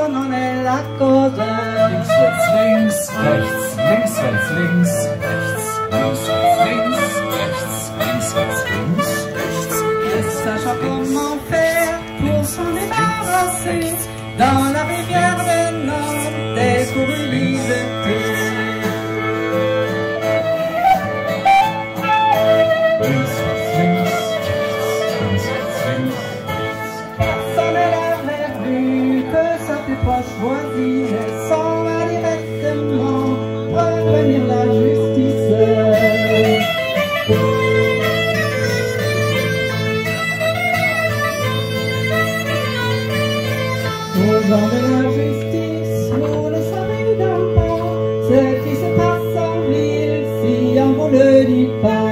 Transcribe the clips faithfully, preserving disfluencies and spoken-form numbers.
non è la cosa. Links, rechts, links, rechts, links, rechts, links, rechts, links, rechts, links, rechts, links, rechts, links, rechts. Ne sachant comment faire pour s'en débarrasser, dans la rivière des Nord, des courus liberté. Links, rechts, links, rechts, links, rechts, links, rechts. Personne n'avait vu que sa plus proche voisine s'en va directement prévenir la justice. Aux gens de la justice, vous ne savez donc pas ce qui se passe en ville si on vous le dit pas.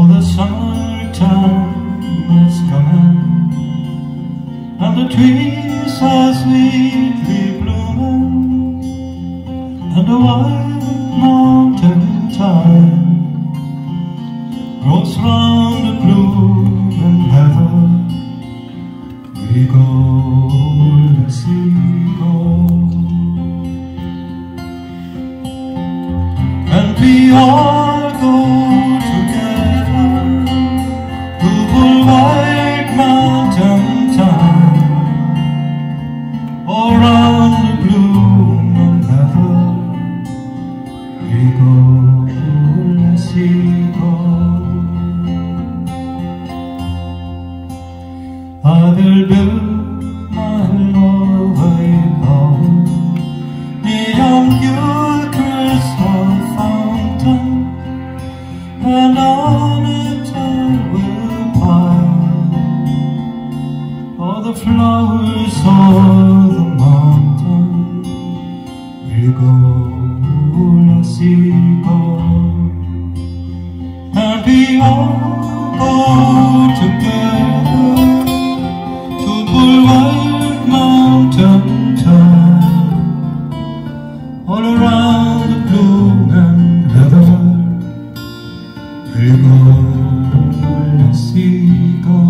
Oh, the summertime is coming, and the trees are sweetly blooming, and the white mountain thyme grows round the blooming heather. We go, let's see, go, and we all go together to the white mountain thyme, all round the blooming heather. We go, let's see, go. I will build my love above beyond your crystal fountain, and on it I will pile all the flowers of the mountain. We go, let's see, go, and we all go together to white mountain thyme, all around the blooming heather. We go, let's see, go.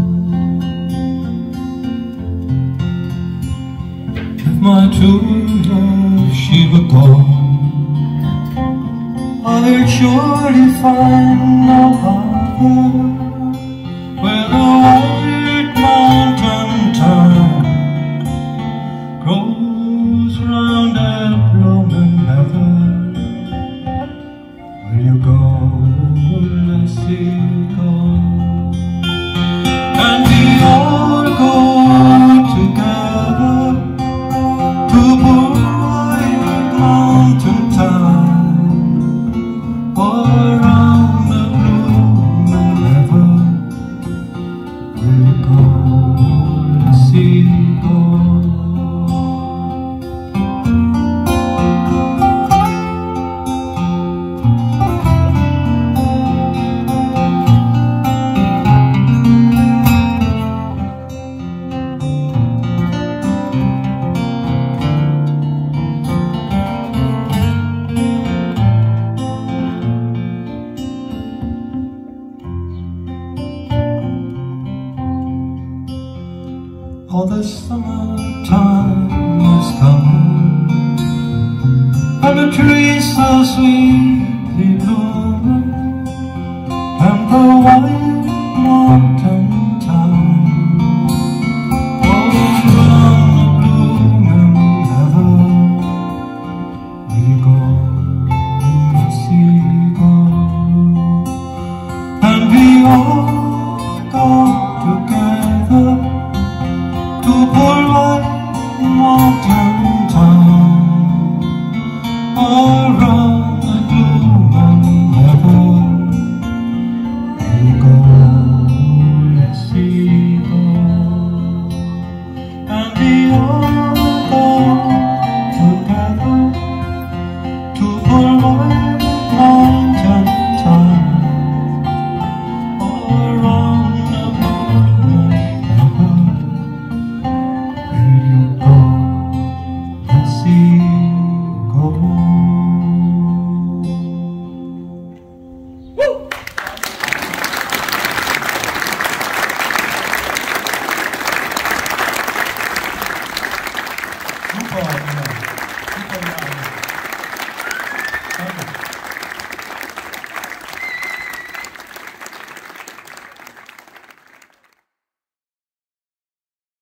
If my true love she were gone, I will surely find no other where the white mountain thyme grows round that blooming heather. Will you go, let's see, go, and we all go together to the white mountain thyme, all around the blooming heather. Will you go, let's see, go. Oh, the summertime is coming, and the trees are sweetly blooming, and the white